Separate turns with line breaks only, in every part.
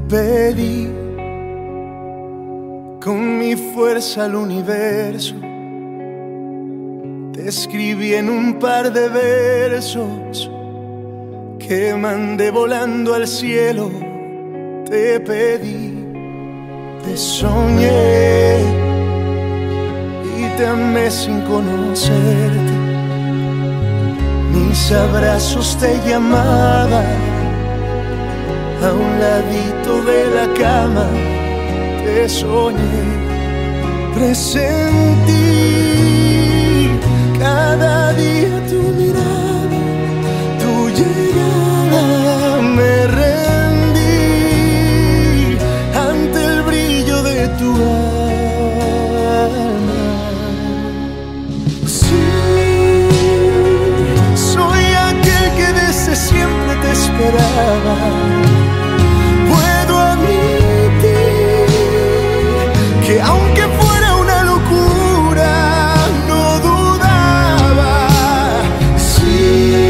pedí con mi fuerza al universo. Te escribí en un par de versos que mandé volando al cielo. Te pedí, te soñé y te amé sin conocerte. Mis abrazos te llamaban a un ladito de la cama. Te soñé, presentí cada día tu mirada, tu llegada. Me rendí ante el brillo de tu alma. Sí, soy aquel que desde siempre te esperaba. Puedo admitir que aunque fuera una locura, no dudaba. Sí,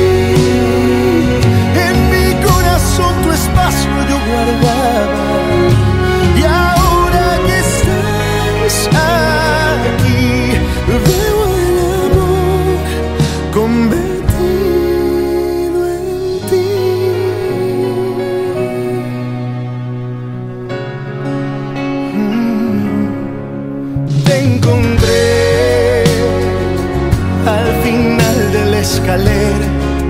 en mi corazón tu espacio yo guardaba. Y ahora que estás aquí, veo el amor convertido en ti. Te encontré al final de la escalera,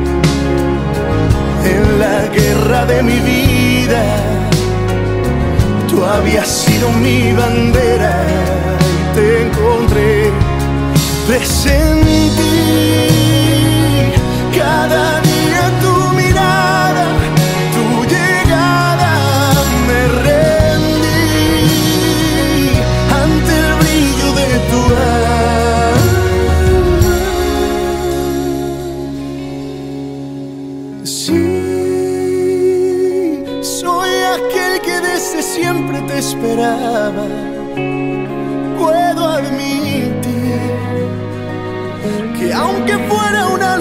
en la guerra de mi vida. Tú habías sido mi bandera y te encontré, presentí cada día tu mirada, tu llegada. Me rendí ante el brillo de tu alma. Sí, soy aquel que desde siempre te esperaba. Puedo admitir que aunque fuera una